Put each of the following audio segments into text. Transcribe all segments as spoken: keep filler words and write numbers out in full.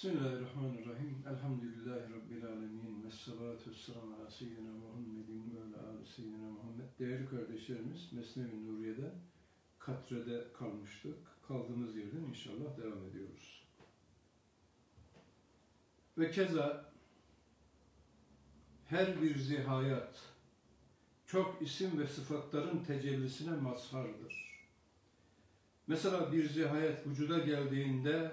Bismillahirrahmanirrahim. Elhamdülillahi Rabbil alemin. Vessalatu vesselamu ala seyyidina Muhammedin ve ala ali seyyidina Muhammed. Değerli kardeşlerimiz, Mesnevi Nuriye'de Katre'de kalmıştık. Kaldığımız yerden inşallah devam ediyoruz. Ve keza her bir zihayat çok isim ve sıfatların tecellisine mazhardır. Mesela bir zihayat vücuda geldiğinde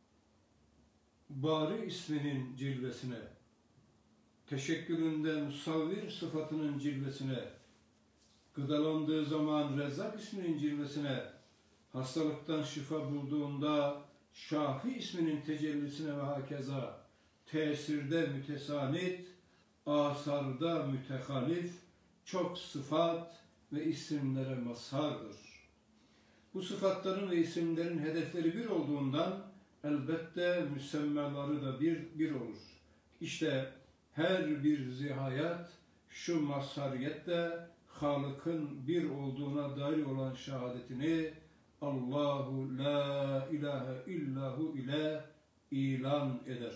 Bari isminin cilvesine, teşekkülünde musavvir sıfatının cilvesine, gıdalandığı zaman Rezzak isminin cilvesine, hastalıktan şifa bulduğunda Şafi isminin tecellisine ve hakeza, tesirde mütesanit, asarda mütehalif, çok sıfat ve isimlere mazhardır. Bu sıfatların ve isimlerin hedefleri bir olduğundan elbette müsemmaları da bir, bir olur. İşte her bir zihayat şu mazhariyette Halık'ın bir olduğuna dair olan şehadetini Allahu la ilahe illahu ile ilan eder.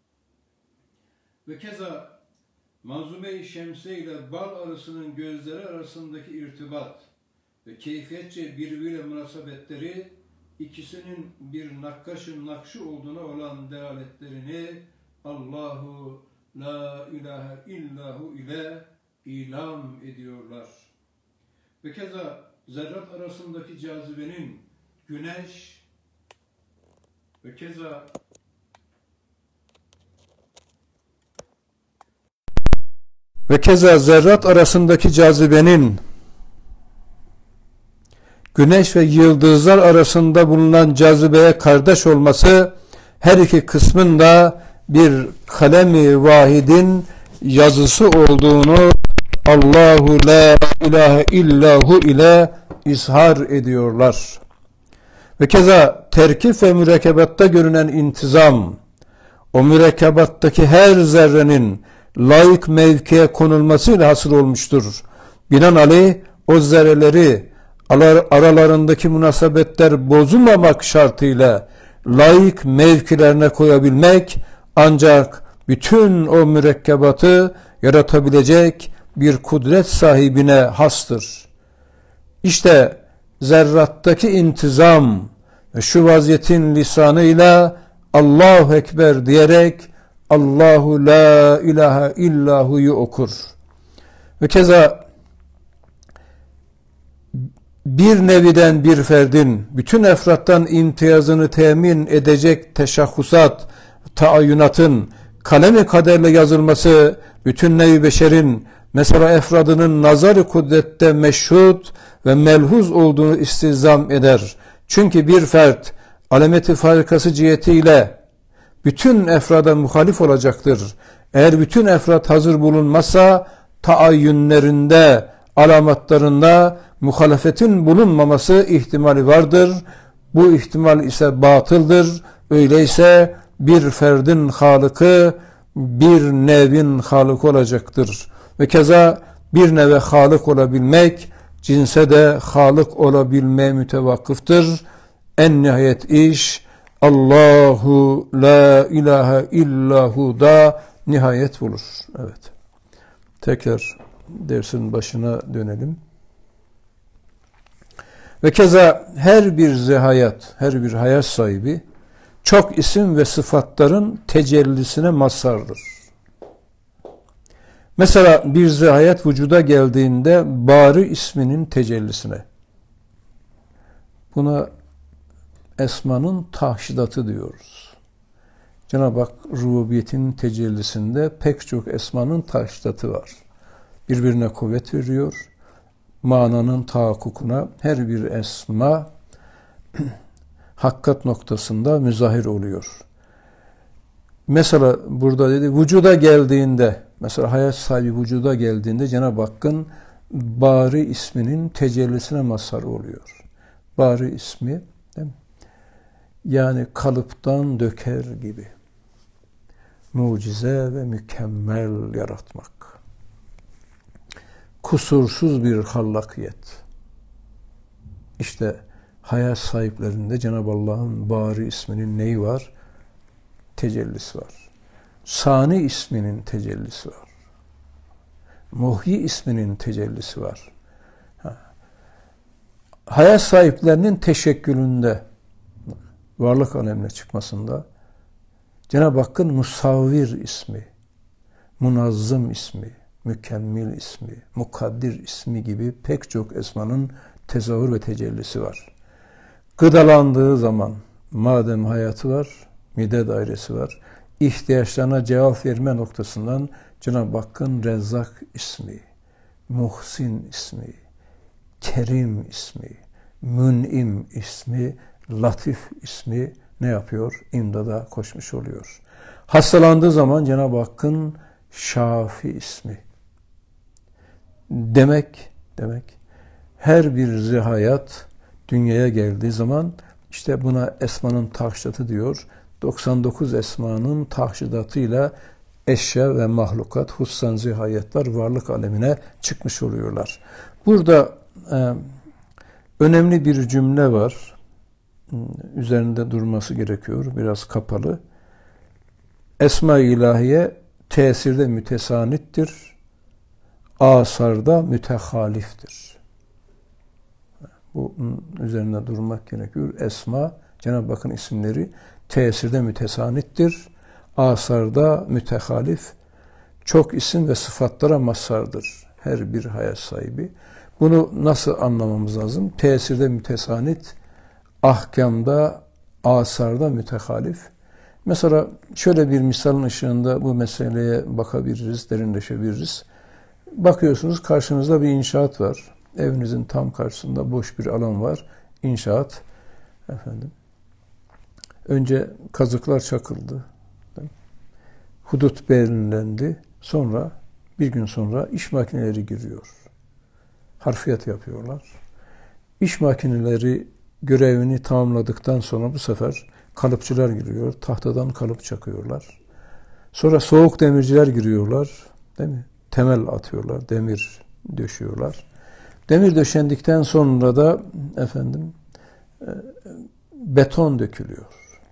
Ve keza Manzume-i Şemse ile bal arısının gözleri arasındaki irtibat ve keyfiyetçe birbiriyle münasebetleri İkisinin bir nakkaş-ı nakşı olduğuna olan delaletlerini Allahu la ilahe illahu ile ilan ediyorlar. Ve keza zerrat arasındaki cazibenin güneş ve keza ve keza zerrat arasındaki cazibenin Güneş ve yıldızlar arasında bulunan cazibeye kardeş olması her iki kısmın da bir kalem-i vahidin yazısı olduğunu Allahu la ilahe illahu ile izhar ediyorlar. Ve keza terkif ve mürekkebatta görünen intizam, o mürekkebattaki her zerrenin layık mevkiye konulmasıyla hasıl olmuştur. Binaenaleyh o zerreleri aralarındaki münasebetler bozulmamak şartıyla layık mevkilerine koyabilmek ancak bütün o mürekkebatı yaratabilecek bir kudret sahibine hastır. İşte zerrattaki intizam ve şu vaziyetin lisanıyla Allahu Ekber diyerek Allahu la ilahe illahu'yu okur. Ve keza bir neviden bir ferdin bütün efrattan imtiyazını temin edecek teşahhusat, taayyunatın kalem-i kaderle yazılması bütün nevi beşerin mesela efradının nazar-ı kudrette meşhut ve melhuz olduğunu istizam eder. Çünkü bir fert alameti farikası cihetiyle bütün efrada muhalif olacaktır. Eğer bütün efrat hazır bulunmazsa taayyünlerinde, alamatlarında muhalefetin bulunmaması ihtimali vardır. Bu ihtimal ise batıldır. Öyleyse bir ferdin halıkı bir nevin halık olacaktır. Ve keza bir neve halık olabilmek cinse de halık olabilmeye mütevakkıftır. En nihayet iş Allahu la ilahe illahu da nihayet bulur. Evet. Tekrar dersin başına dönelim. Ve keza her bir zihayat, her bir hayat sahibi çok isim ve sıfatların tecellisine mazhardır. Mesela bir zihayat vücuda geldiğinde Bari isminin tecellisine. Buna esmanın tahşidatı diyoruz. Cenab-ı Hak rububiyetin tecellisinde pek çok esmanın tahşidatı var. Birbirine kuvvet veriyor. Mananın tahakkukuna her bir esma hakikat noktasında müzahir oluyor. Mesela burada dedi vücuda geldiğinde, mesela hayat sahibi vücuda geldiğinde Cenab-ı Hakk'ın Bari isminin tecellisine mazhar oluyor. Bari ismi değil mi? Yani kalıptan döker gibi mucize ve mükemmel yaratmak. Kusursuz bir hallakiyet. İşte hayat sahiplerinde Cenab-ı Allah'ın Bari isminin neyi var? tecellisi var. Sani isminin tecellisi var. Muhyi isminin tecellisi var. Ha. Hayat sahiplerinin teşekkülünde, varlık alemine çıkmasında Cenab-ı Hakk'ın Musavvir ismi, Munazzım ismi, Mükemmel ismi, Mukaddir ismi gibi pek çok esmanın tezahür ve tecellisi var. Gıdalandığı zaman madem hayatı var, mide dairesi var, ihtiyaçlarına cevap verme noktasından Cenab-ı Hakk'ın Rezzak ismi, Muhsin ismi, Kerim ismi, Mün'im ismi, Latif ismi ne yapıyor? İmdada koşmuş oluyor. Hastalandığı zaman Cenab-ı Hakk'ın Şafi ismi. Demek, demek her bir zihayat dünyaya geldiği zaman işte buna esmanın tahşidatı diyor. doksan dokuz esmanın tahşidatıyla eşya ve mahlukat, hususan zihayatlar varlık alemine çıkmış oluyorlar. Burada e, önemli bir cümle var. Üzerinde durması gerekiyor. Biraz kapalı. Esma-i ilahiye tesirde mütesanittir. Asarda mütehaliftir. Bu üzerinde durmak gerekiyor. Esma, Cenab-ı Hakk'ın isimleri tesirde mütesanittir. Asarda mütehalif. Çok isim ve sıfatlara mazhardır her bir hayat sahibi. Bunu nasıl anlamamız lazım? Tesirde mütesanit, ahkamda, asarda mütehalif. Mesela şöyle bir misalın ışığında bu meseleye bakabiliriz, derinleşebiliriz. Bakıyorsunuz karşınızda bir inşaat var. Evinizin tam karşısında boş bir alan var. İnşaat. Efendim. Önce kazıklar çakıldı. Hudut belirlendi. Sonra bir gün sonra iş makineleri giriyor. Harfiyat yapıyorlar. İş makineleri görevini tamamladıktan sonra bu sefer kalıpçılar giriyor. Tahtadan kalıp çakıyorlar. Sonra soğuk demirciler giriyorlar. Değil mi? Temel atıyorlar. Demir döşüyorlar. Demir döşendikten sonra da efendim e, beton dökülüyor.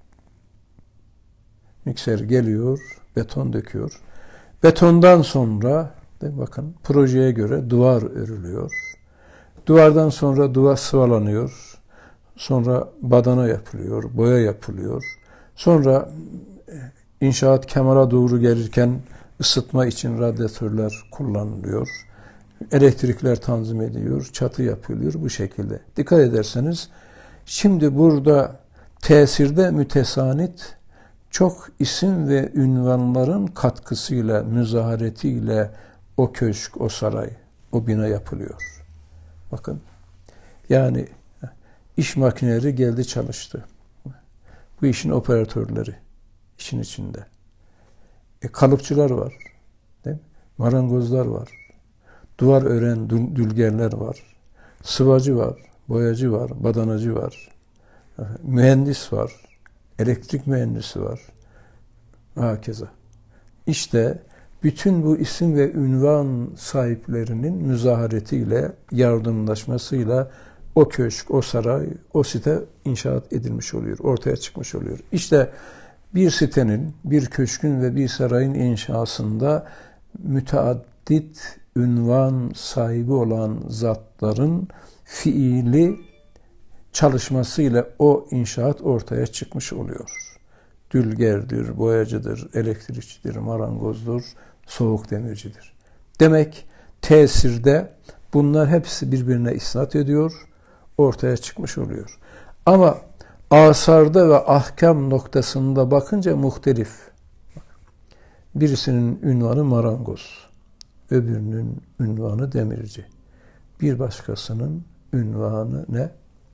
Mikser geliyor, beton döküyor. Betondan sonra değil mi? Bakın projeye göre duvar örülüyor. Duvardan sonra duvar sıvalanıyor. Sonra badana yapılıyor, boya yapılıyor. Sonra inşaat kemala doğru gelirken ısıtma için radyatörler kullanılıyor. Elektrikler tanzim ediliyor, çatı yapılıyor bu şekilde. Dikkat ederseniz şimdi burada tesirde mütesanit çok isim ve ünvanların katkısıyla, müzaharetiyle o köşk, o saray, o bina yapılıyor. Bakın yani iş makineleri geldi çalıştı. Bu işin operatörleri işin içinde. E, kalıpçılar var. Değil mi? Marangozlar var. Duvar ören dülgerler var. Sıvacı var. Boyacı var. Badanacı var. Mühendis var. Elektrik mühendisi var. Hakeza. İşte bütün bu isim ve ünvan sahiplerinin müzaharetiyle, yardımlaşmasıyla o köşk, o saray, o site inşaat edilmiş oluyor, ortaya çıkmış oluyor. İşte bir sitenin, bir köşkün ve bir sarayın inşasında müteaddit ünvan sahibi olan zatların fiili çalışmasıyla o inşaat ortaya çıkmış oluyor. Dülgerdir, boyacıdır, elektrikçidir, marangozdur, soğuk demircidir. Demek tesirde bunlar hepsi birbirine isnat ediyor, ortaya çıkmış oluyor. Ama asarda ve ahkam noktasında bakınca muhtelif. Birisinin ünvanı marangoz, öbürünün ünvanı demirci. Bir başkasının ünvanı ne?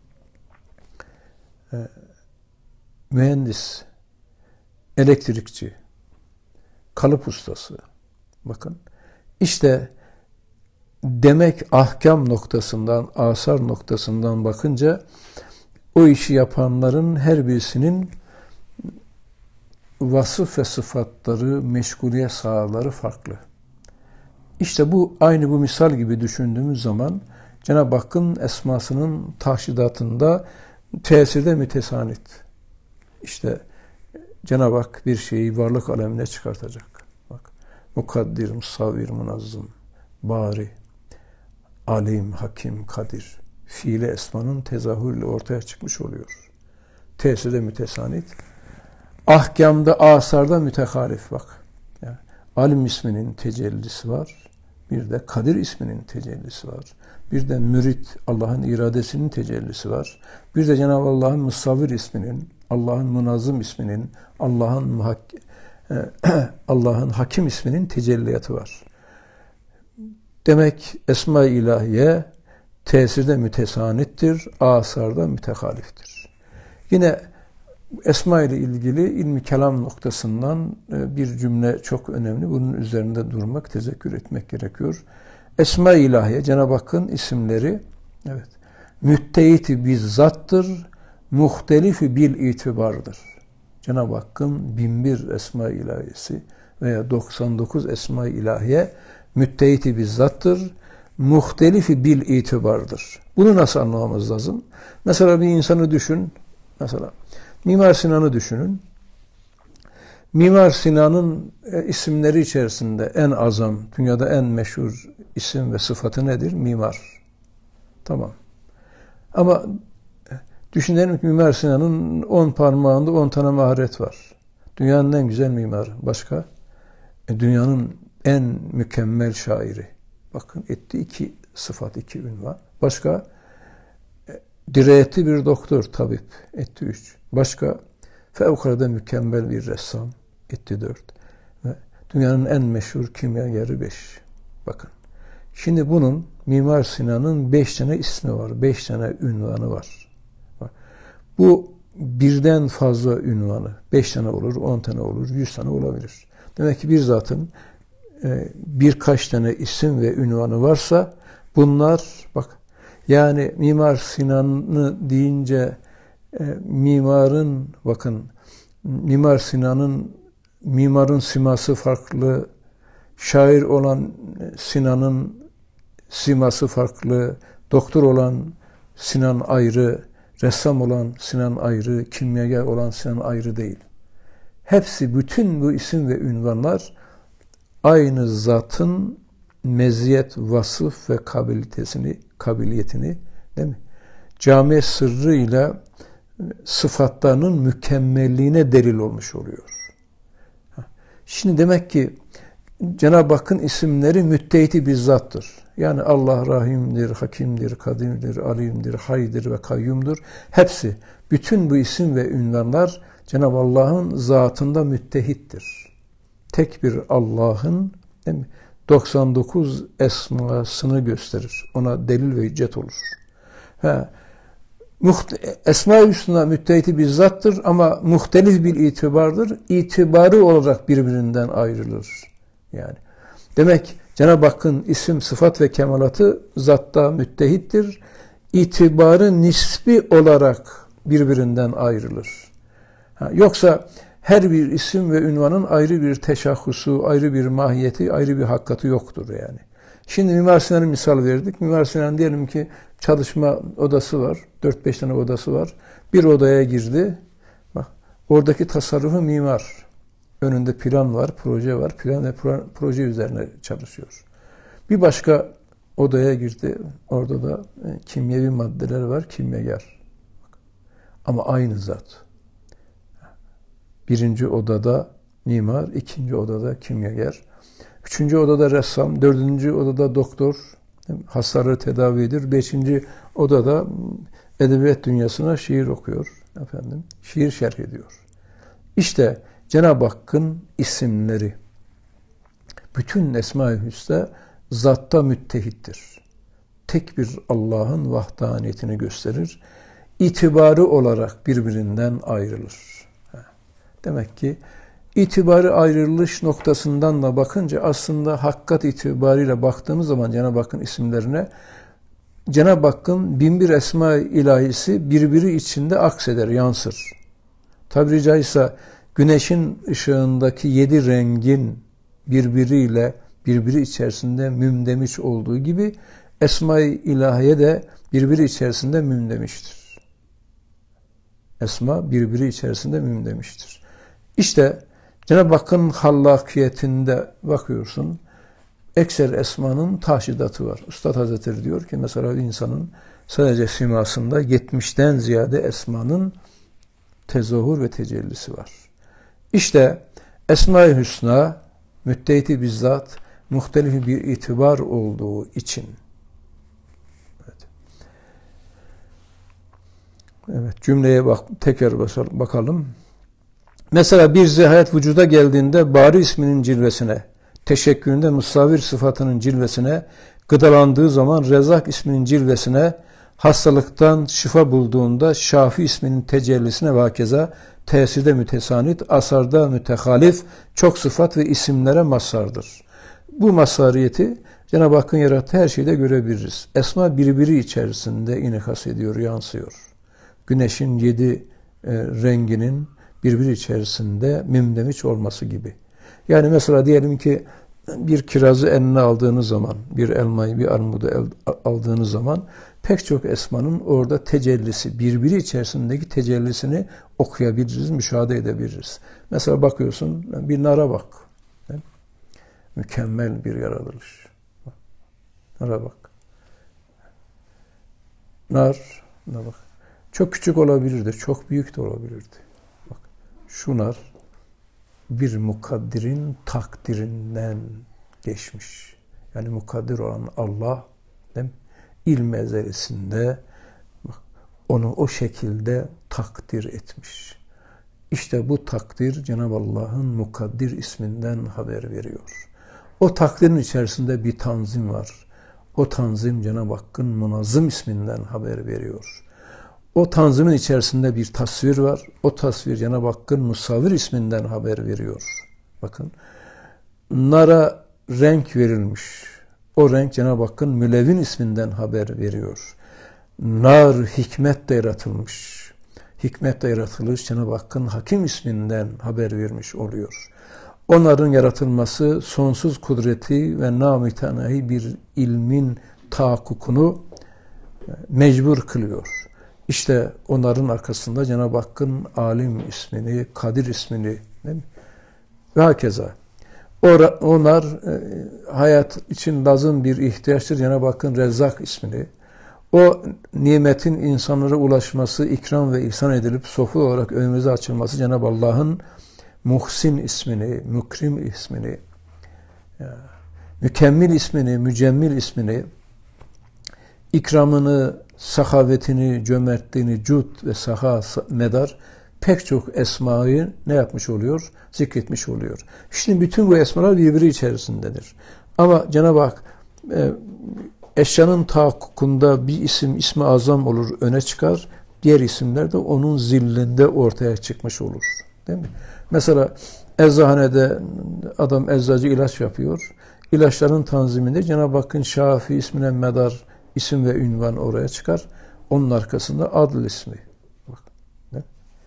Ee, mühendis, elektrikçi, kalıp ustası. Bakın, işte demek ahkam noktasından, asar noktasından bakınca o işi yapanların her birisinin vasıf ve sıfatları, meşguliyet sahaları farklı. İşte bu aynı bu misal gibi düşündüğümüz zaman Cenab-ı Hakk'ın esmasının tahşidatında tesirde mütesanit. İşte Cenab-ı Hak bir şeyi varlık alemine çıkartacak. Bak, mukaddir, musavvir, munazzım, bari, alim, hakim, kadir. Fiili esmanın tezahürle ortaya çıkmış oluyor. Tesirde mütesanit. Ahkamda, asarda mütehalif bak. Yani, alim isminin tecellisi var. Bir de kadir isminin tecellisi var. Bir de mürit, Allah'ın iradesinin tecellisi var. Bir de Cenab-ı Allah'ın musavvir isminin, Allah'ın munazzım isminin, Allah'ın Allah'ın hakim isminin tecelliyatı var. Demek Esma-i İlahiye tesirde mütesanittir, asarda mütehaliftir. Yine Esma ile ilgili ilmi kelam noktasından bir cümle çok önemli. Bunun üzerinde durmak, tezekkür etmek gerekiyor. Esma-i İlahiye, Cenab-ı Hakk'ın isimleri, evet, müttehit-i bizzattır, muhtelifi bil itibardır. Cenab-ı Hakk'ın bin bir Esma-i İlahiyesi veya doksan dokuz Esma-i İlahiye müttehit-i bizzattır, muhtelifi bil itibardır. Bunu nasıl anlamamız lazım? Mesela bir insanı düşün, mesela Mimar Sinan'ı düşünün. Mimar Sinan'ın isimleri içerisinde en azam, dünyada en meşhur isim ve sıfatı nedir? Mimar. Tamam. Ama düşünelim ki Mimar Sinan'ın on parmağında on tane maharet var. Dünyanın en güzel mimarı. Başka? E, dünyanın en mükemmel şairi. Bakın etti iki sıfat, iki ünvan. Başka? E, dirayetli bir doktor, tabip. Etti üç. Başka? Fevkalade mükemmel bir ressam. Etti dört. Ve dünyanın en meşhur kimyageri beş. Bakın. Şimdi bunun Mimar Sinan'ın beş tane ismi var. Beş tane ünvanı var. Bak. Bu birden fazla ünvanı. Beş tane olur, on tane olur, yüz tane olabilir. Demek ki bir zatın e, birkaç tane isim ve ünvanı varsa bunlar, bak, yani Mimar Sinan'ı deyince e, mimarın, bakın, Mimar Sinan'ın mimarın siması farklı, şair olan Sinan'ın siması farklı, doktor olan Sinan ayrı, ressam olan Sinan ayrı, kimyager olan Sinan ayrı değil. Hepsi, bütün bu isim ve ünvanlar aynı zatın meziyet, vasıf ve kabiliyetini, kabiliyetini, değil mi? Cami sırrıyla sıfatlarının mükemmelliğine delil olmuş oluyor. Şimdi demek ki Cenab-ı Hakk'ın isimleri müttehit-i bizzattır. Yani Allah rahimdir, hakimdir, kadirdir, alimdir, haydir ve kayyumdur. Hepsi, bütün bu isim ve ünvanlar Cenab-ı Allah'ın zatında müttehittir. Tek bir Allah'ın, değil mi, doksan dokuz esmasını gösterir. Ona delil ve hüccet olur. Ha, Esma-i Hüsna müttehit-i bizzattır ama muhtelif bir itibardır. İtibarı olarak birbirinden ayrılır. Yani demek Cenab-ı Hakk'ın isim, sıfat ve kemalatı zatta müttehittir. İtibarı nispi olarak birbirinden ayrılır. Ha, yoksa her bir isim ve ünvanın ayrı bir teşahhusu, ayrı bir mahiyeti, ayrı bir hakikati yoktur yani. Şimdi Mimar Sinan'ı misal verdik. Mimar Sinan diyelim ki çalışma odası var. dört beş tane odası var. Bir odaya girdi. Bak, oradaki tasarrufu mimar. Önünde plan var, proje var. Plan ve proje üzerine çalışıyor. Bir başka odaya girdi. Orada da kimyevi maddeler var. Kimyager. Ama aynı zat. Birinci odada mimar, ikinci odada kimyager. Üçüncü odada ressam, dördüncü odada doktor, hastaları tedavi edir. Beşinci odada edebiyat dünyasına şiir okuyor. Efendim, şiir şerh ediyor. İşte Cenab-ı Hakk'ın isimleri, bütün Esma-i Hüsna zatta müttehittir. Tek bir Allah'ın vahdaniyetini gösterir. İtibarı olarak birbirinden ayrılır. Demek ki İtibarı ayrılış noktasından da bakınca aslında hakikat itibariyle baktığımız zaman Cenab-ı Hakk'ın isimlerine, Cenab-ı Hakk'ın bin bir esma-i ilahisi birbiri içinde akseder, yansır. Tabiri caizse güneşin ışığındaki yedi rengin birbiriyle, birbiri içerisinde mümdemiş olduğu gibi esma-i ilahiye de birbiri içerisinde mümdemiştir. Esma birbiri içerisinde mümdemiştir. İşte Cenab-ı Hakk'ın hallakiyetinde bakıyorsun, ekser esmanın taşidatı var. Üstad Hazretleri diyor ki mesela bir insanın sadece simasında yetmişten ziyade esmanın tezahür ve tecellisi var. İşte Esma-i Hüsna müttehit-i bizzat muhtelif bir itibar olduğu için. Evet. Evet, cümleye bak, tekrar bakalım. Mesela bir zihayet vücuda geldiğinde Bari isminin cilvesine, teşekküründe musavvir sıfatının cilvesine, gıdalandığı zaman Rezak isminin cilvesine, hastalıktan şifa bulduğunda Şafi isminin tecellisine ve hakeza tesirde mütesanit, asarda mütehalif, çok sıfat ve isimlere mazhardır. Bu mazhariyeti Cenab-ı Hakk'ın yarattığı her şeyde görebiliriz. Esma birbiri içerisinde inikas ediyor, yansıyor. Güneşin yedi e, renginin birbiri içerisinde mimdemiç olması gibi. Yani mesela diyelim ki bir kirazı eline aldığınız zaman, bir elmayı, bir armudu el, aldığınız zaman pek çok esmanın orada tecellisi, birbiri içerisindeki tecellisini okuyabiliriz, müşahede edebiliriz. Mesela bakıyorsun, bir nara bak. Mükemmel bir yaratılış. Nara bak. Nar, nar bak. Çok küçük olabilirdi, çok büyük de olabilirdi. Bak, şu nar bir mukaddirin takdirinden geçmiş. Yani mukaddir olan Allah, değil mi? İlm ezelisinde onu o şekilde takdir etmiş. İşte bu takdir Cenab-ı Allah'ın mukaddir isminden haber veriyor. O takdirin içerisinde bir tanzim var. O tanzim Cenab-ı Hakk'ın munazzım isminden haber veriyor. O tanzimin içerisinde bir tasvir var. O tasvir Cenab-ı Hakk'ın musavvir isminden haber veriyor. Bakın, nara renk verilmiş. O renk Cenab-ı Hakk'ın mülevvin isminden haber veriyor. Nar hikmetle yaratılmış. Hikmetle yaratılış Cenab-ı Hakk'ın hakim isminden haber vermiş oluyor. Onların yaratılması sonsuz kudreti ve namütenahi bir ilmin tahakkukunu mecbur kılıyor. İşte onların arkasında Cenab-ı Hakk'ın alim ismini, kadir ismini, değil mi? Ve hakeza. Onlar e, hayat için lazım bir ihtiyaçtır. Cenab-ı Hakk'ın Rezzak ismini, o nimetin insanlara ulaşması, ikram ve ihsan edilip sofra olarak önümüze açılması Cenab-ı Allah'ın Muhsin ismini, Mükrim ismini, ya, Mükemmel ismini, Mücemmil ismini, ikramını, sahavetini, cömertliğini, cud ve saha medar pek çok esmayı ne yapmış oluyor? Zikretmiş oluyor. Şimdi bütün bu esmalar birbiri içerisindedir. Ama Cenab-ı Hak e, eşyanın tahakkukunda bir isim, ismi azam olur, öne çıkar. Diğer isimler de onun zillinde ortaya çıkmış olur. Değil mi? Mesela eczahanede adam eczacı ilaç yapıyor. İlaçların tanziminde Cenab-ı Hakk'ın Şafi ismine medar isim ve ünvan oraya çıkar. Onun arkasında Adl ismi. Bak, ne?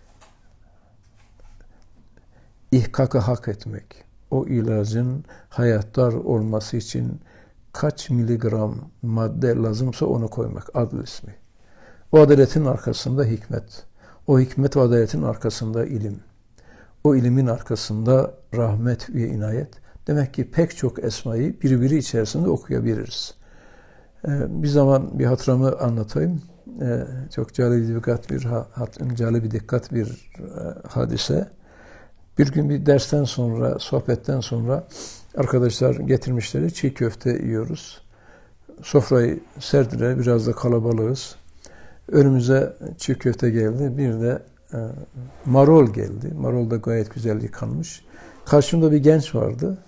İhkakı hak etmek. O ilacın hayattar olması için kaç miligram madde lazımsa onu koymak. Adl ismi. O adaletin arkasında hikmet. O hikmet ve adaletin arkasında ilim. O ilimin arkasında rahmet ve inayet. Demek ki pek çok esmayı birbiri içerisinde okuyabiliriz. Ee, bir zaman bir hatıramı anlatayım. Ee, çok cali bir dikkat bir cali bir dikkat bir e, hadise. Bir gün bir dersten sonra, sohbetten sonra arkadaşlar getirmişleri çiğ köfte yiyoruz. Sofrayı serdiler, biraz da kalabalığız. Önümüze çiğ köfte geldi, bir de e, marul geldi. Marul da gayet güzel yıkanmış. Karşımda bir genç vardı.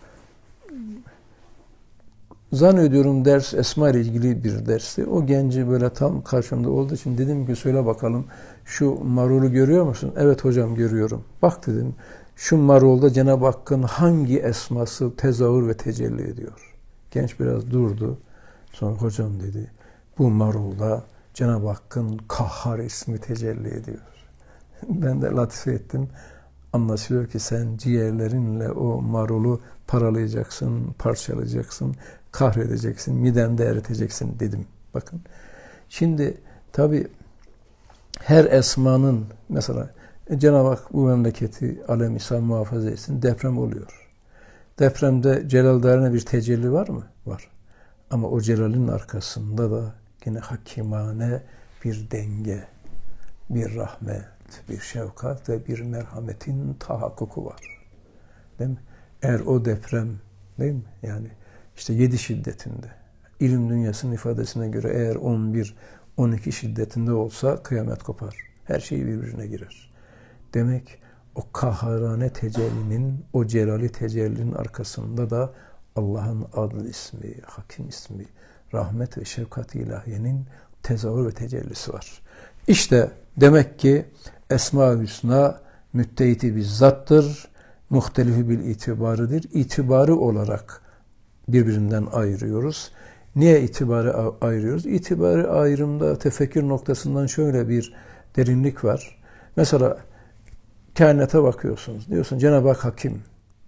Zannediyorum ders Esma ile ilgili bir dersti. O genci böyle tam karşımda olduğu için dedim ki söyle bakalım şu marulu görüyor musun? Evet hocam görüyorum. Bak dedim şu marulda Cenab-ı Hakk'ın hangi esması tezahür ve tecelli ediyor? Genç biraz durdu. Sonra hocam dedi bu marulda Cenab-ı Hakk'ın Kahhar ismi tecelli ediyor. Ben de latife ettim. Anlaşılıyor ki sen ciğerlerinle o marulu paralayacaksın, parçalayacaksın, kahredeceksin, midende eriteceksin dedim. Bakın. Şimdi tabii her esmanın mesela E, Cenab-ı Hak bu memleketi alem İslam muhafaza etsin. Deprem oluyor. Depremde celallerine bir tecelli var mı? Var. Ama o celalin arkasında da yine hakimane bir denge, bir rahmet, bir şefkat ve bir merhametin tahakkuku var. Değil mi? Eğer o deprem, değil mi? Yani işte yedi şiddetinde, ilim dünyasının ifadesine göre eğer on bir on iki şiddetinde olsa kıyamet kopar. Her şey birbirine girer. Demek o kaharane tecellinin, o celali tecellinin arkasında da Allah'ın adlı ismi, hakim ismi, rahmet ve şefkat-i ilahiyenin tezahür ve tecellisi var. İşte demek ki Esma-ı Hüsna müttehiti bir zattır, muhtelifi bil itibarıdır. İtibarı olarak birbirinden ayırıyoruz. Niye itibarı ayırıyoruz? İtibarı ayrımda tefekkür noktasından şöyle bir derinlik var. Mesela kainata bakıyorsunuz. Diyorsun Cenab-ı Hak hakim.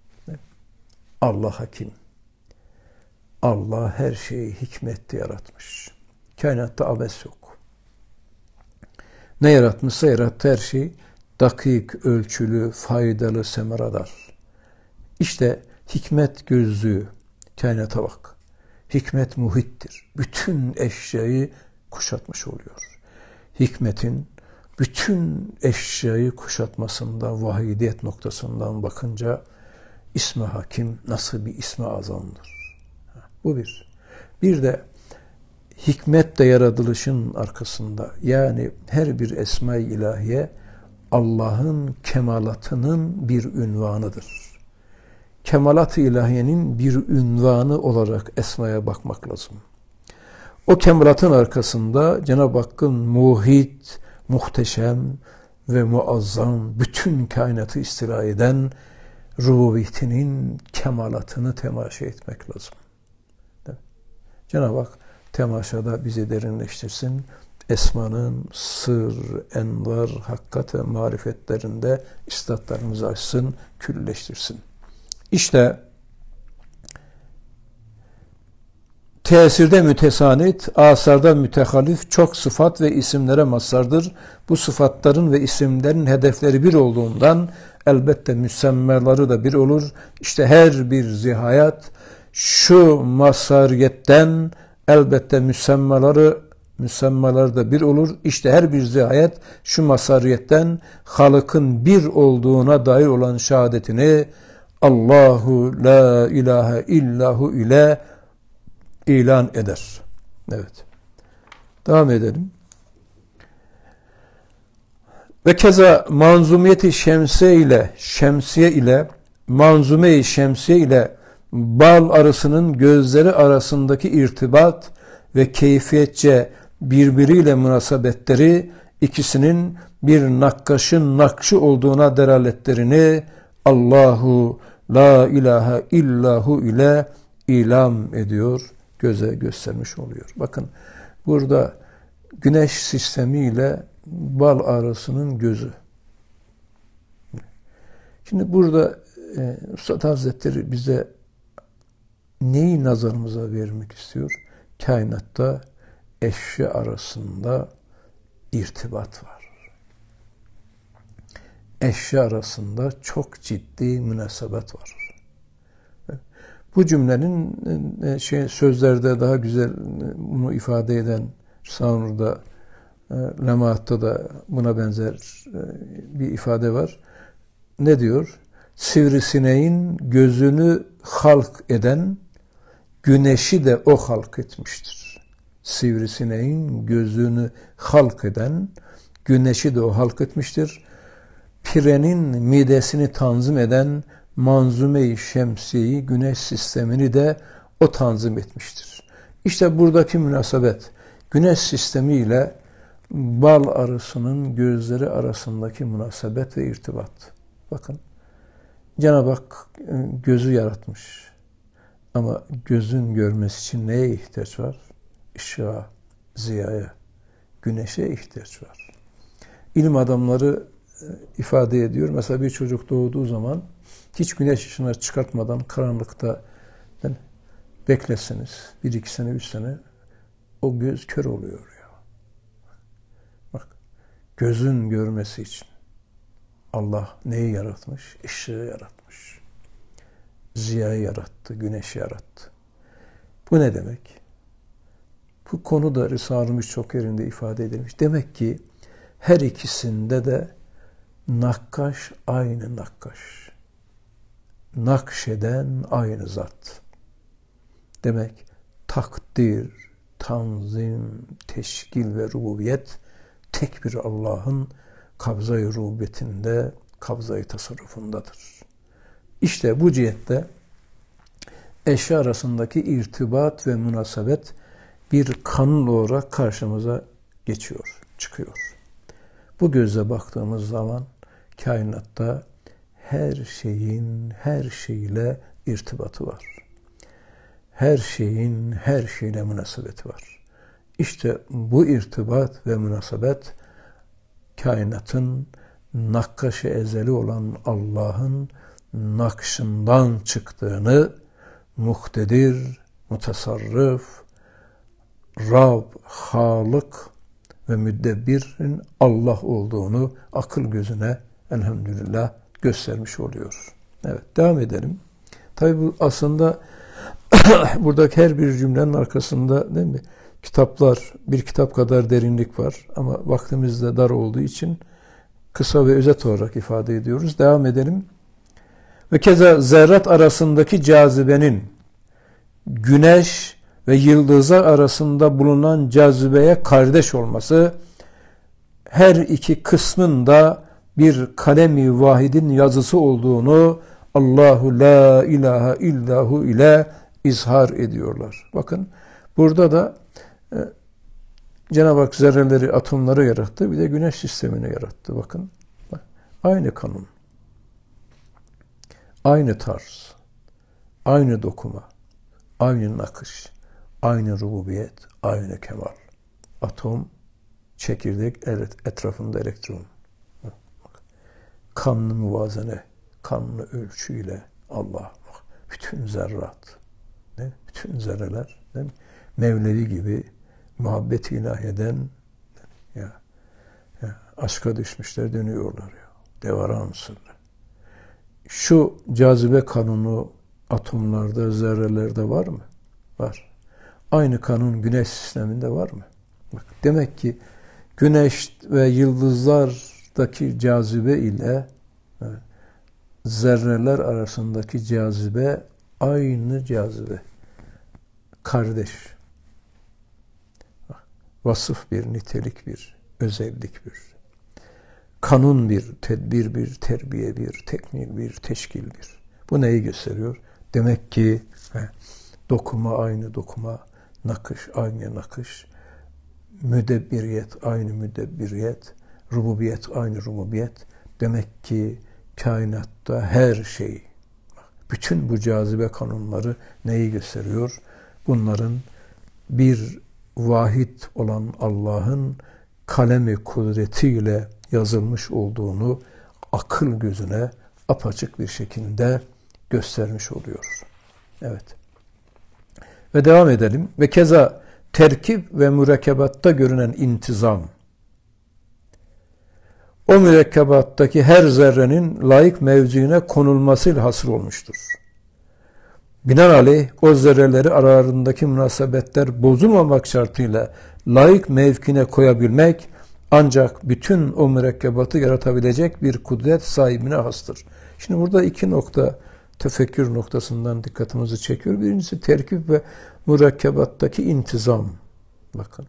Allah hakim. Allah her şeyi hikmetli yaratmış. Kainatta abes yok. Ne yaratmışsa yarattı her şey dakik, ölçülü, faydalı, semaradar. İşte hikmet gözlüğü kainata bak. Hikmet muhittir. Bütün eşyayı kuşatmış oluyor. Hikmetin bütün eşyayı kuşatmasında vahidiyet noktasından bakınca İsmi Hakim nasıl bir ismi azamdır. Bu bir. Bir de hikmet de yaratılışın arkasında, yani her bir esma-i ilahiye Allah'ın kemalatının bir ünvanıdır. Kemalat-ı ilahiyenin bir ünvanı olarak esmaya bakmak lazım. O kemalatın arkasında Cenab-ı Hakk'ın muhit, muhteşem ve muazzam, bütün kainatı istila eden rububiyetinin kemalatını temaşa etmek lazım. Cenab-ı Hak temaşada bizi derinleştirsin. Esmanın sır, envar, hakikat ve marifetlerinde istatlarımızı açsın, külleştirsin. İşte tesirde mütesanit, asarda mütehalif çok sıfat ve isimlere mazhardır. Bu sıfatların ve isimlerin hedefleri bir olduğundan elbette müsemmaları da bir olur. İşte her bir zihayat şu mazhariyetten elbette müsemmaları müsemmalar da bir olur. İşte her bir zihayet şu mazhariyetten Halık'ın bir olduğuna dair olan şehadetini Allahu la ilahe illahu ile ilan eder. Evet. Devam edelim. Ve keza manzumiyeti şemsiye ile şemsiye ile manzume-i şemsiye ile bal arısının gözleri arasındaki irtibat ve keyfiyetçe birbiriyle münasebetleri ikisinin bir nakkaşın nakşı olduğuna delaletlerini Allahu la ilahe illahu ile ilam ediyor, göze göstermiş oluyor. Bakın burada güneş sistemiyle bal arasının gözü. Şimdi burada e, Üstad Hazretleri bize neyi nazarımıza vermek istiyor? Kainatta eşya arasında irtibat var. Eşya arasında çok ciddi münasebet var. Bu cümlenin şey sözlerde daha güzel bunu ifade eden Sanur'da, Lemaat'ta da buna benzer bir ifade var. Ne diyor? Sivrisineğin gözünü halk eden güneşi de o halk etmiştir. Sivrisineğin gözünü halk eden güneşi de o halk etmiştir. Pirenin midesini tanzim eden manzume-i şemsiyeyi, güneş sistemini de o tanzim etmiştir. İşte buradaki münasebet, güneş sistemi ile bal arısının gözleri arasındaki münasebet ve irtibat. Bakın, Cenab-ı Hak gözü yaratmış. Ama gözün görmesi için neye ihtiyaç var? Işığa, ziyaya, güneşe ihtiyaç var. İlim adamları ifade ediyor. Mesela bir çocuk doğduğu zaman hiç güneş ışığına çıkartmadan karanlıkta beklesiniz. Bir iki sene, üç sene o göz kör oluyor ya. Bak, gözün görmesi için. Allah neyi yaratmış? Işığı yaratmış. Ziyayı yarattı, güneşi yarattı. Bu ne demek? Bu konu da Risale-i çok yerinde ifade edilmiş. Demek ki her ikisinde de nakkaş aynı nakkaş. Nakşeden aynı zat. Demek takdir, tanzim, teşkil ve rububiyet tek bir Allah'ın kabza-i rububiyetinde, kabza-i tasarrufundadır. İşte bu cihette eşya arasındaki irtibat ve münasebet bir kanun olarak karşımıza geçiyor, çıkıyor. Bu gözle baktığımız zaman kainatta her şeyin her şeyle irtibatı var. Her şeyin her şeyle münasebeti var. İşte bu irtibat ve münasebet kainatın nakkaş-ı ezeli olan Allah'ın nakşından çıktığını muhtedir, mutasarrıf, Rab, Halık ve Müddebbirin Allah olduğunu akıl gözüne elhamdülillah göstermiş oluyor. Evet, devam edelim. Tabi bu aslında buradaki her bir cümlenin arkasında değil mi? Kitaplar, bir kitap kadar derinlik var ama vaktimiz de dar olduğu için kısa ve özet olarak ifade ediyoruz. Devam edelim. Ve keza zerrat arasındaki cazibenin güneş ve yıldızlar arasında bulunan cazibeye kardeş olması, her iki kısmın da bir kalemi vahidin yazısı olduğunu Allahu la ilahe illahu ile izhar ediyorlar. Bakın burada da e, Cenab-ı Hak zerreleri, atomları yarattı. Bir de güneş sistemini yarattı. Bakın. Aynı kanun. Aynı tarz. Aynı dokuma. Aynı nakış. Aynı rububiyet. Aynı kemal. Atom, çekirdek, etrafında elektron. Kanlı muvazene, kanlı ölçüyle Allah. Bütün zerrat. Ne? Bütün zerreler. Değil mi? Mevlevi gibi muhabbet ilahiyeden ya, ya aşka düşmüşler dönüyorlar ya. Devaran sırrı. Şu cazibe kanunu atomlarda, zerrelerde var mı? Var. Aynı kanun güneş sisteminde var mı? Bak, demek ki güneş ve yıldızlardaki cazibe ile evet, zerreler arasındaki cazibe aynı cazibe. Kardeş. Vasıf bir, nitelik bir, özellik bir. Kanun bir, tedbir bir, terbiye bir, teknik bir, teşkil bir. Bu neyi gösteriyor? Demek ki he, dokuma aynı dokuma, nakış aynı nakış, müdebbiriyet aynı müdebbiriyet, rububiyet aynı rububiyet. Demek ki kainatta her şey, bütün bu cazibe kanunları neyi gösteriyor? Bunların bir vahid olan Allah'ın kalemi kudretiyle yazılmış olduğunu akıl gözüne apaçık bir şekilde göstermiş oluyor. Evet. Ve devam edelim. Ve keza terkip ve mürekkebatta görünen intizam. O mürekkebattaki her zerrenin layık mevziine konulmasıyla hasıl olmuştur. Binaenaleyh o zerreleri aralarındaki münasebetler bozulmamak şartıyla layık mevkine koyabilmek ancak bütün o mürekkebatı yaratabilecek bir kudret sahibine hastır. Şimdi burada iki nokta tefekkür noktasından dikkatimizi çekiyor. Birincisi terkip ve mürekkebattaki intizam. Bakın.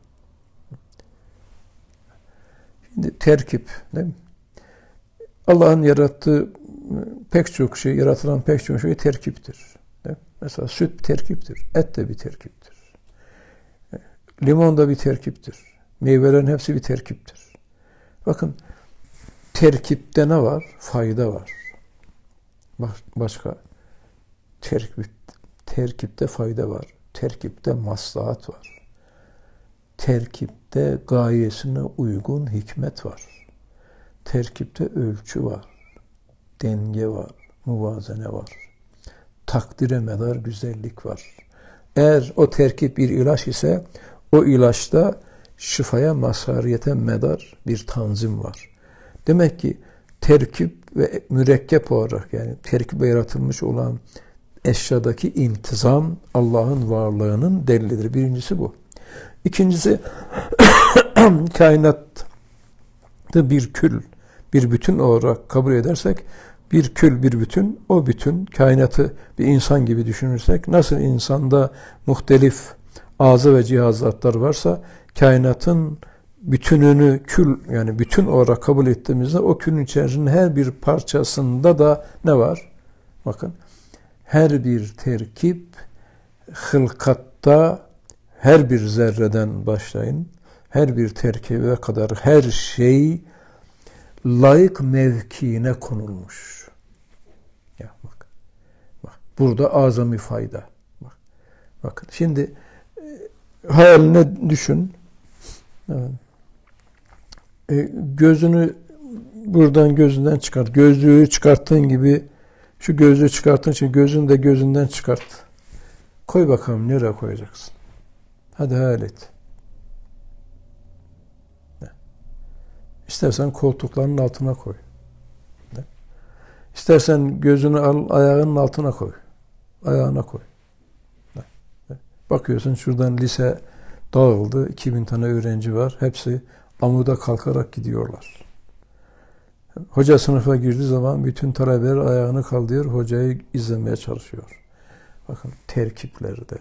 Şimdi terkip, değil mi? Allah'ın yarattığı pek çok şey, yaratılan pek çok şey terkiptir. Değil mi? Mesela süt terkiptir, et de bir terkiptir. Limon da bir terkiptir. Meyvelerin hepsi bir terkiptir. Bakın, terkipte ne var? Fayda var. Başka terkip, terkipte fayda var. Terkipte maslahat var. Terkipte gayesine uygun hikmet var. Terkipte ölçü var. Denge var. Muvazene var. Takdire medar güzellik var. Eğer o terkip bir ilaç ise o ilaçta şifaya, mazhariyete medar bir tanzim var. Demek ki terkip ve mürekkep olarak, yani terkibe yaratılmış olan eşyadaki intizam Allah'ın varlığının delilidir. Birincisi bu. İkincisi kainatta bir kül, bir bütün olarak kabul edersek, bir kül, bir bütün, o bütün kainatı bir insan gibi düşünürsek, nasıl insanda muhtelif ağzı ve cihazatlar varsa, kainatın bütününü kül, yani bütün olarak kabul ettiğimizde o külün içerisinde her bir parçasında da ne var? Bakın, her bir terkip hılkatta her bir zerreden başlayın, her bir terkibe kadar her şey layık mevkiine konulmuş. Ya bak, bak burada azami fayda. Bak, bakın şimdi e, hayaline düşün. Evet. E, gözünü buradan gözünden çıkart. Gözlüğü çıkarttığın gibi şu gözlüğü çıkarttığın için gözünü de gözünden çıkart. Koy bakalım nereye koyacaksın? Hadi hayal et. İstersen koltukların altına koy. İstersen gözünü al, ayağının altına koy. Ayağına koy. Bakıyorsun şuradan lise dağıldı. iki bin tane öğrenci var. Hepsi amuda kalkarak gidiyorlar. Hoca sınıfa girdiği zaman bütün talebeler ayağını kaldırıyor. Hocayı izlemeye çalışıyor. Bakın terkiplerde,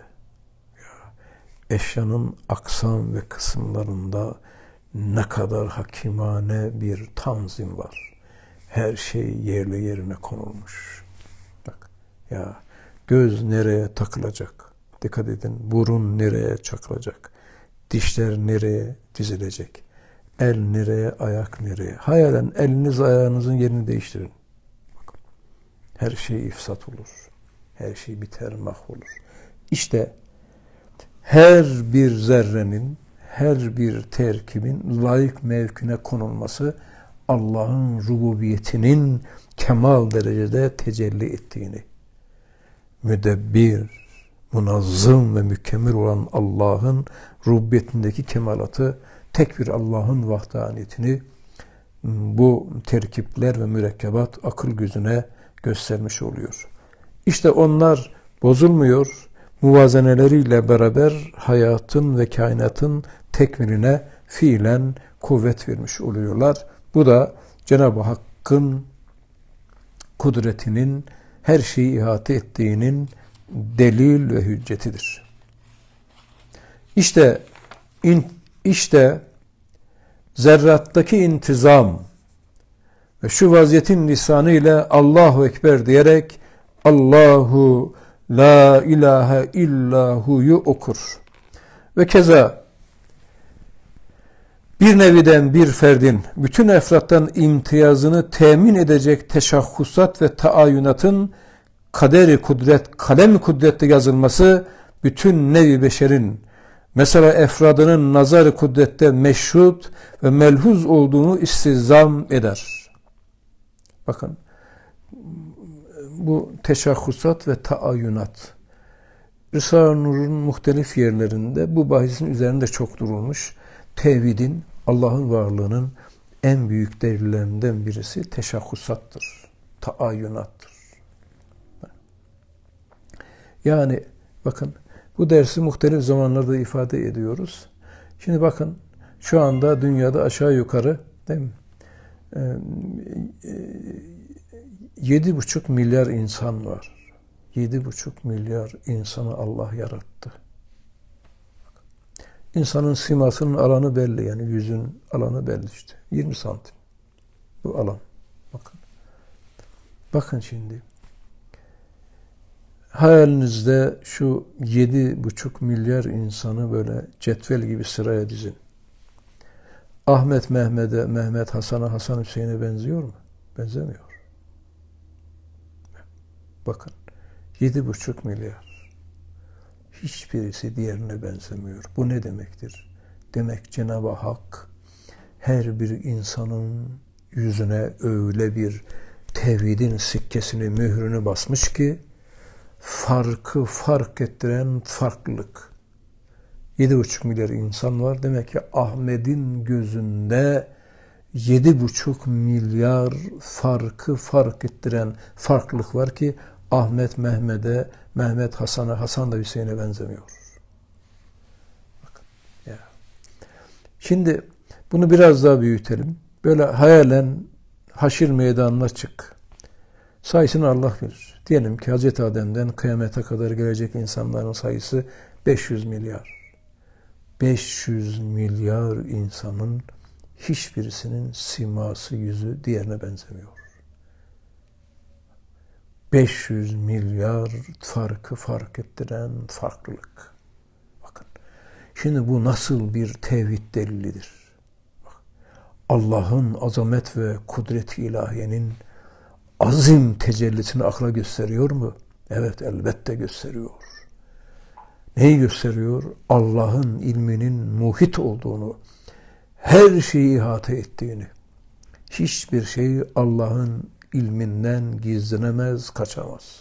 eşyanın aksam ve kısımlarında ne kadar hakimane bir tanzim var. Her şey yerli yerine konulmuş. Bak ya, göz nereye takılacak? Dikkat edin. Burun nereye çakılacak? Dişler nereye dizilecek? El nereye, ayak nereye? Hayalen eliniz ayağınızın yerini değiştirin. Bakın, her şey ifsat olur. Her şey biter, mahvolur. İşte her bir zerrenin, her bir terkibin layık mevkine konulması Allah'ın rububiyetinin kemal derecede tecelli ettiğini, müdebbir, munazzım ve mükemmel olan Allah'ın rububiyetindeki kemalatı, tek bir Allah'ın vahdaniyetini bu terkipler ve mürekkebat akıl gözüne göstermiş oluyor. İşte onlar bozulmuyor, muvazeneleriyle beraber hayatın ve kainatın tekmiline fiilen kuvvet vermiş oluyorlar. Bu da Cenab-ı Hakk'ın kudretinin her şeyi ihate ettiğinin delil ve hüccetidir. İşte in, işte zerrattaki intizam ve şu vaziyetin lisanı ile Allahu Ekber diyerek Allahu la ilahe illahu'yu okur. Ve keza bir neviden bir ferdin bütün efrattan imtiyazını temin edecek teşahhusat ve taayyünatın kaderi kudret, kalem kudrette yazılması bütün nevi beşerin mesela efradının nazar-ı kudrette meşhut ve melhuz olduğunu istizam eder. Bakın, bu teşahhusat ve taayyünat Risale-i Nur'un muhtelif yerlerinde bu bahisin üzerinde çok durulmuş. Tevhidin, Allah'ın varlığının en büyük delillerinden birisi teşahhusattır, taayyünattır. Yani bakın, bu dersi muhtelif zamanlarda ifade ediyoruz. Şimdi bakın, şu anda dünyada aşağı yukarı değil mi? Yedi buçuk milyar insan var. Yedi buçuk milyar insanı Allah yarattı. İnsanın simasının alanı belli, yani yüzün alanı belli işte. yirmi santim. Bu alan. Bakın. Bakın şimdi. Hayalinizde şu yedi buçuk milyar insanı böyle cetvel gibi sıraya dizin. Ahmet Mehmet'e, Mehmet Hasan'a, Hasan Hüseyin'e benziyor mu? Benzemiyor. Bakın. Yedi buçuk milyar. Hiçbirisi diğerine benzemiyor. Bu ne demektir? Demek Cenab-ı Hak her bir insanın yüzüne öyle bir tevhidin sikkesini, mührünü basmış ki farkı fark ettiren farklılık. Yedi buçuk milyar insan var. Demek ki Ahmet'in gözünde yedi buçuk milyar farkı fark ettiren farklılık var ki Ahmet Mehmet'e, Mehmet Hasan'a, Hasan da Hüseyin'e benzemiyor. Bakın, ya. Şimdi bunu biraz daha büyütelim. Böyle hayalen haşir meydanına çık. Sayısını Allah bilir. Diyelim ki Hazreti Adem'den kıyamete kadar gelecek insanların sayısı beş yüz milyar. beş yüz milyar insanın hiçbirisinin siması, yüzü diğerine benzemiyor. beş yüz milyar farkı fark ettiren farklılık. Bakın. Şimdi bu nasıl bir tevhid delilidir? Allah'ın azamet ve kudret-i ilahiyenin azim tecellisini akla gösteriyor mu? Evet, elbette gösteriyor. Neyi gösteriyor? Allah'ın ilminin muhit olduğunu, her şeyi ihate ettiğini. Hiçbir şey Allah'ın ilminden gizlenemez, kaçamaz.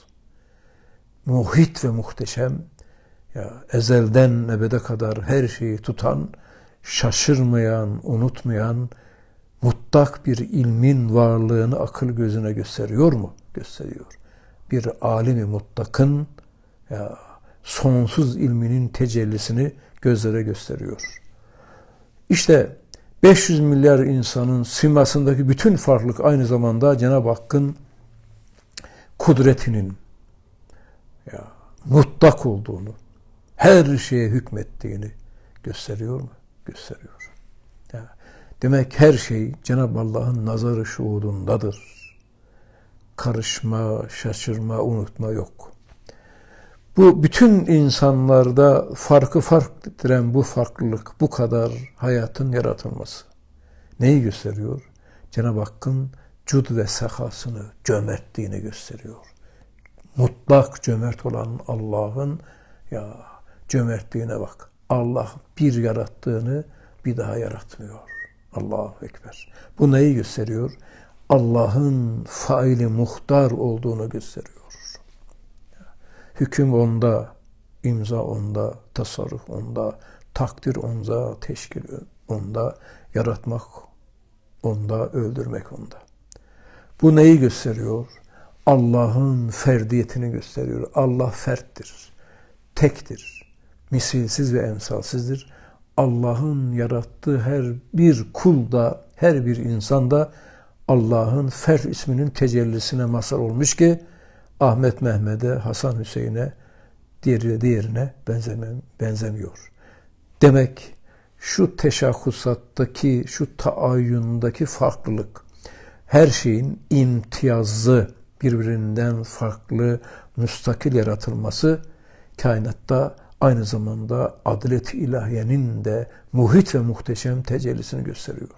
Muhit ve muhteşem, ya ezelden ebede kadar her şeyi tutan, şaşırmayan, unutmayan, mutlak bir ilmin varlığını akıl gözüne gösteriyor mu? Gösteriyor. Bir alimi mutlakın ya sonsuz ilminin tecellisini gözlere gösteriyor. İşte beş yüz milyar insanın simasındaki bütün farklılık aynı zamanda Cenab-ı Hakk'ın kudretinin ya mutlak olduğunu, her şeye hükmettiğini gösteriyor mu? Gösteriyor. Ya, demek her şey Cenab-ı Allah'ın nazarı şuhudundadır. Karışma, şaşırma, unutma yok. Bu bütün insanlarda farkı fark ettiren bu farklılık, bu kadar hayatın yaratılması. Neyi gösteriyor? Cenab-ı Hakk'ın cud ve sehasını, cömertliğini gösteriyor. Mutlak cömert olan Allah'ın ya cömertliğine bak. Allah bir yarattığını bir daha yaratmıyor. Allahu Ekber. Bu neyi gösteriyor? Allah'ın faili muhtar olduğunu gösteriyor. Hüküm onda, imza onda, tasarruf onda, takdir onda, teşkil onda, yaratmak onda, öldürmek onda. Bu neyi gösteriyor? Allah'ın ferdiyetini gösteriyor. Allah ferttir, tektir, misilsiz ve emsalsizdir. Allah'ın yarattığı her bir kulda, her bir insanda Allah'ın Fert isminin tecellisine mazhar olmuş ki Ahmet Mehmet'e, Hasan Hüseyin'e, diğeri diğerine benzemem, benzemiyor. Demek şu teşahhusattaki, şu taayyundaki farklılık, her şeyin imtiyazlı, birbirinden farklı, müstakil yaratılması kainatta aynı zamanda adalet-i ilahiyenin de muhit ve muhteşem tecellisini gösteriyor.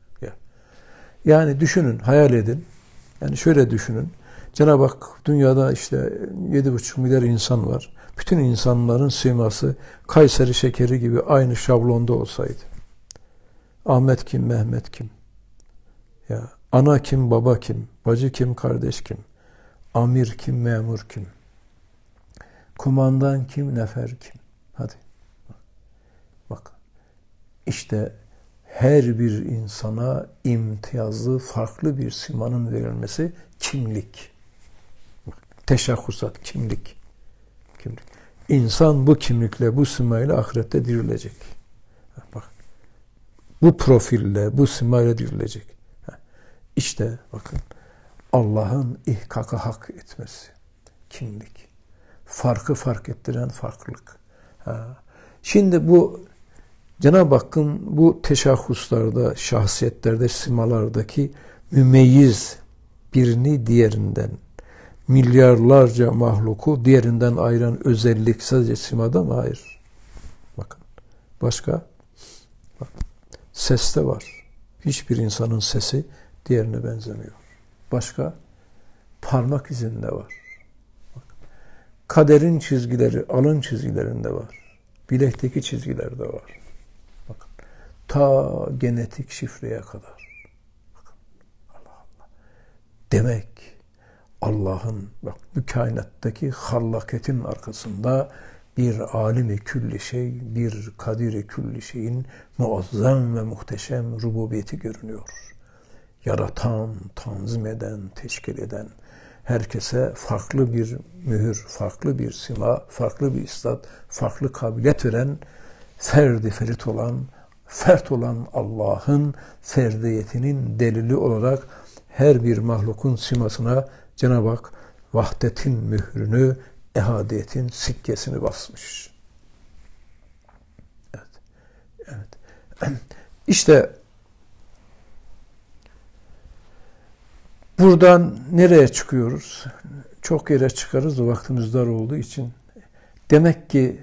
Yani düşünün, hayal edin. Yani şöyle düşünün. Cenab-ı Hak dünyada işte yedi buçuk milyar insan var. Bütün insanların siması Kayseri şekeri gibi aynı şablonda olsaydı. Ahmet kim, Mehmet kim? Ya ana kim, baba kim? Bacı kim, kardeş kim? Amir kim, memur kim? Kumandan kim, nefer kim? Hadi. Bak. İşte her bir insana imtiyazlı, farklı bir simanın verilmesi kimlik. Teşahhusat, kimlik. Kimlik. İnsan bu kimlikle, bu simayla ahirette dirilecek. Bak. Bu profille, bu simayla dirilecek. İşte bakın Allah'ın ihkakı hak etmesi. Kimlik. Farkı fark ettiren farklılık. Ha. Şimdi bu Cenab-ı Hakk'ın bu teşahhuslarda, şahsiyetlerde, simalardaki mümeyyiz birini diğerinden, milyarlarca mahluku diğerinden ayıran özellik sadece simada mı? Hayır. Bakın. Başka? Bak. Seste var. Hiçbir insanın sesi diğerine benzemiyor. Başka? Parmak izinde var. Bak. Kaderin çizgileri, alın çizgilerinde var. Bilekteki çizgilerde var. Bakın. Ta genetik şifreye kadar. Bakın. Allah Allah. Demek Allah'ın bak bu kainattaki hallaketin arkasında bir alimi külli şey, bir kadiri külli şeyin muazzam ve muhteşem rububiyeti görünüyor. yaratan, tanzim eden, teşkil eden, herkese farklı bir mühür, farklı bir sima, farklı bir istat, farklı kabiliyet veren, ferdi ferit olan, fert olan Allah'ın ferdiyetinin delili olarak her bir mahlukun simasına Cenab-ı Hak vahdetin mührünü, ehadiyetin sikkesini basmış. Evet. Evet. İşte buradan nereye çıkıyoruz? Çok yere çıkarız da vaktimiz dar olduğu için. Demek ki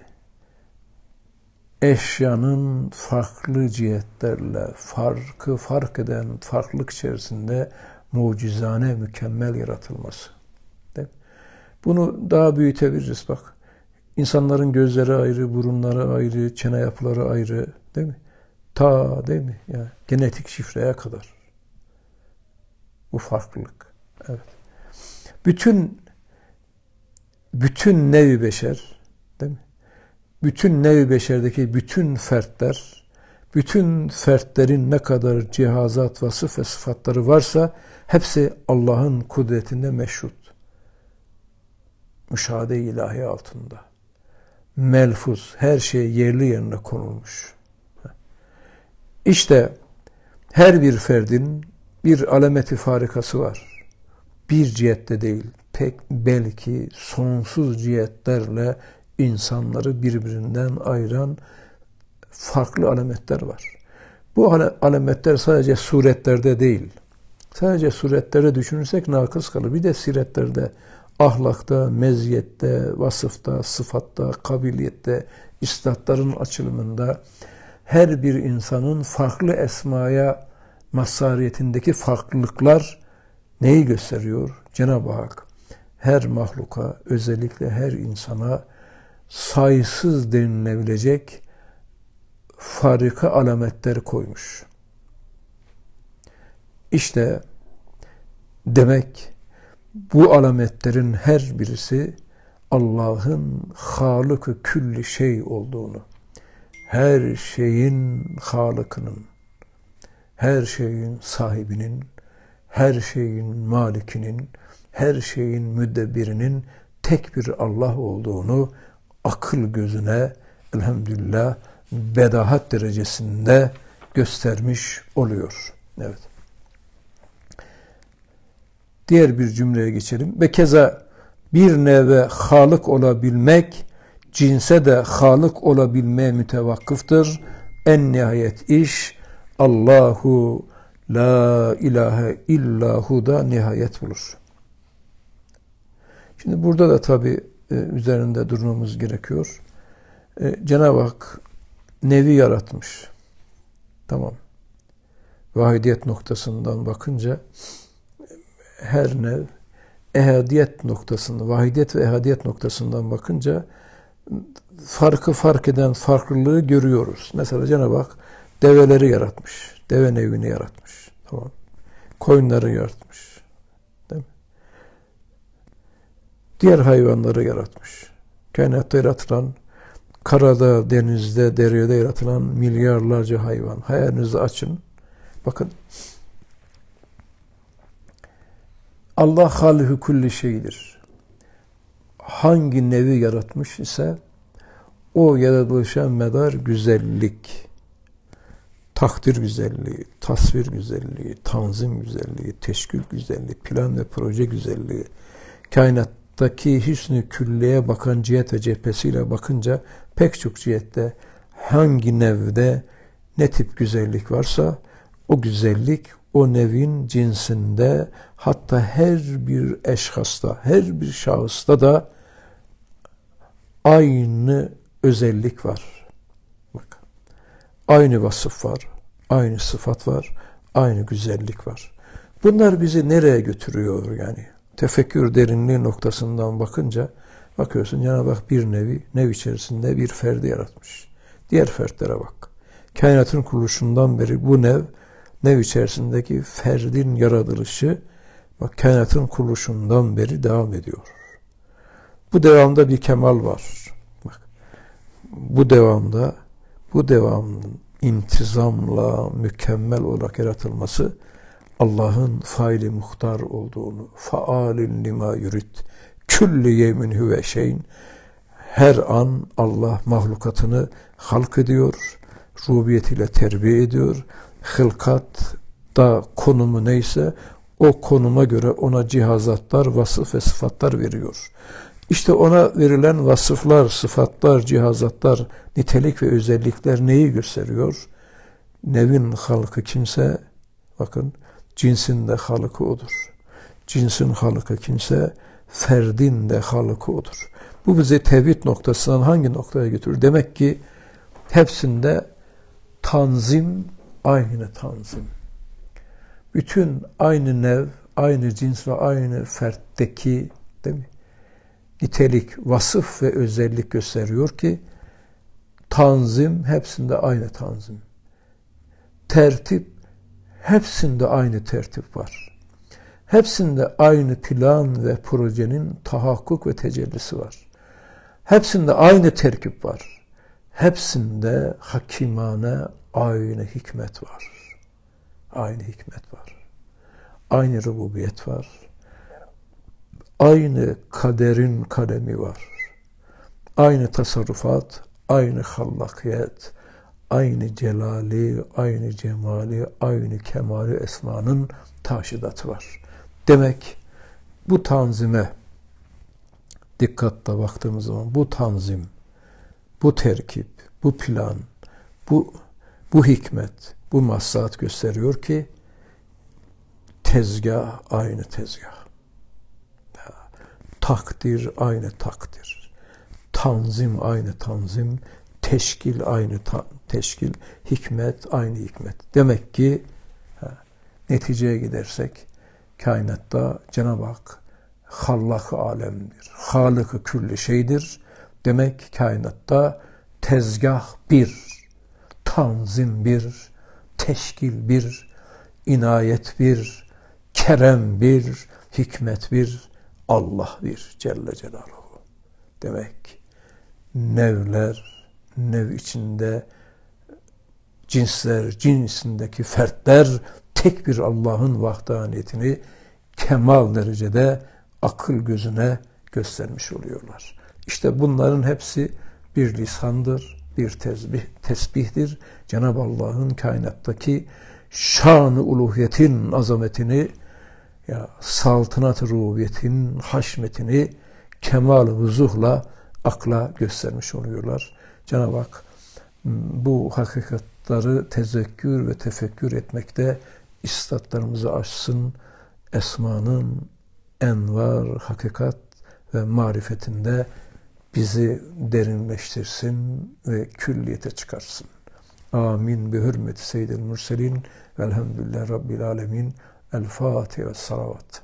eşyanın farklı cihetlerle farkı fark eden farklılık içerisinde mucizane mükemmel yaratılması. Değil mi? Bunu daha büyütebiliriz bak. İnsanların gözleri ayrı, burunları ayrı, çene yapıları ayrı, değil mi? Ta değil mi? Yani genetik şifreye kadar. Bu farklılık. Evet. Bütün bütün nevi beşer, değil mi? Bütün nevi beşerdeki bütün fertler, bütün fertlerin ne kadar cihazat, vasıf ve sıfatları varsa hepsi Allah'ın kudretinde meşhut. Müşahede-i ilahi altında. Melfuz, her şey yerli yerine konulmuş. İşte her bir ferdin bir alameti farikası var. Bir cihette değil, pek belki sonsuz cihetlerle insanları birbirinden ayıran farklı alametler var. Bu alametler sadece suretlerde değil. Sadece suretlere düşünürsek nakıs kalır. Bir de siretlerde, ahlakta, meziyette, vasıfta, sıfatta, kabiliyette, istatların açılımında her bir insanın farklı esmaya mazhariyetindeki farklılıklar neyi gösteriyor? Cenab-ı Hak her mahluka, özellikle her insana sayısız denilebilecek farika alametleri koymuş. İşte demek bu alametlerin her birisi Allah'ın Halık-ı külli şey olduğunu, her şeyin Halık'ının, her şeyin sahibinin, her şeyin malikinin, her şeyin müdebbirinin tek bir Allah olduğunu akıl gözüne elhamdülillah bedahat derecesinde göstermiş oluyor. Evet. Diğer bir cümleye geçelim. Ve keza bir neve halık olabilmek, cinse de halık olabilmeye mütevakkıftır. En nihayet iş Allahu la ilahe illahu da nihayet bulur. Şimdi burada da tabi e, üzerinde durmamız gerekiyor. E, Cenab-ı Hak nevi yaratmış. Tamam. Vahidiyet noktasından bakınca her nev ehadiyet noktasında, vahidiyet ve ehadiyet noktasından bakınca farkı fark eden farklılığı görüyoruz. Mesela Cenab-ı Hak develeri yaratmış. Deve nevini yaratmış. Tamam. Koyunları yaratmış. Değil mi? Diğer hayvanları yaratmış. Kainatta yaratılan, karada, denizde, deryada yaratılan milyarlarca hayvan. Hayalinizi açın. Bakın. Allah halihü kulli şeydir. Hangi nevi yaratmış ise o yaratılışa medar güzellik, takdir güzelliği, tasvir güzelliği, tanzim güzelliği, teşkil güzelliği, plan ve proje güzelliği, kainattaki hüsnü külliye bakan cihet ve cephesiyle bakınca pek çok cihette hangi nevde ne tip güzellik varsa o güzellik o nevin cinsinde, hatta her bir eşhasta, her bir şahısta da aynı özellik var. Bak, aynı vasıf var, aynı sıfat var, aynı güzellik var. Bunlar bizi nereye götürüyor yani? Tefekkür derinliği noktasından bakınca bakıyorsun Cenab-ı Hak bir nevi, nev içerisinde bir ferdi yaratmış. Diğer fertlere bak. Kainatın kuruluşundan beri bu nev, nev içerisindeki ferdin yaratılışı bak kainatın kuruluşundan beri devam ediyor. Bu devamda bir kemal var. Bak, bu devamda bu devamın intizamla mükemmel olarak yaratılması Allah'ın faili muhtar olduğunu, faalin lima yurid, külli yemin huve şeyin, her an Allah mahlukatını halk ediyor, rububiyetiyle terbiye ediyor, hılkat da konumu neyse o konuma göre ona cihazatlar, vasıf ve sıfatlar veriyor. İşte ona verilen vasıflar, sıfatlar, cihazatlar, nitelik ve özellikler neyi gösteriyor? Nevin halkı kimse, bakın cinsin de halkı odur. Cinsin halkı kimse, ferdin de halkı odur. Bu bizi tevhid noktasından hangi noktaya götürür? Demek ki hepsinde tanzim, aynı tanzim. Bütün aynı nev, aynı cins ve aynı fertteki, değil mi, nitelik, vasıf ve özellik gösteriyor ki tanzim hepsinde aynı tanzim. Tertip hepsinde aynı tertip var. Hepsinde aynı plan ve projenin tahakkuk ve tecellisi var. Hepsinde aynı terkip var. Hepsinde hakimane aynı hikmet var. Aynı hikmet var. Aynı rububiyet var. Aynı kaderin kalemi var. Aynı tasarrufat, aynı hallakiyet, aynı celali, aynı cemali, aynı kemali esmanın taşidatı var. Demek bu tanzime dikkatle baktığımız zaman bu tanzim, bu terkip, bu plan, bu bu hikmet, bu maslahat gösteriyor ki tezgah aynı tezgah. Takdir aynı takdir. Tanzim aynı tanzim. Teşkil aynı ta- teşkil. Hikmet aynı hikmet. Demek ki ha, neticeye gidersek kainatta Cenab-ı Hak hallak-ı alemdir. Halık-ı külli şeydir. Demek kainatta tezgah bir, tanzim bir, teşkil bir, inayet bir, kerem bir, hikmet bir, Allah bir Celle Celaluhu. Demek nevler, nev içinde cinsler, cinsindeki fertler tek bir Allah'ın vahdaniyetini kemal derecede akıl gözüne göstermiş oluyorlar. İşte bunların hepsi bir lisandır, bir tezbih, tesbihdir. Cenab-ı Allah'ın kainattaki şan-ı uluhiyetin azametini, ya saltanat-ı rubiyetin haşmetini kemal-i vuzuhla akla göstermiş oluyorlar. Cenab-ı Hak bu hakikatları tezekkür ve tefekkür etmekte istatlarımızı açsın. Esmanın envar, hakikat ve marifetinde bizi derinleştirsin ve külliyete çıkarsın. Amin. Bi hürmeti seyyidil mürselin velhamdülillahi rabbil alemin. El Fatiha ve salavat.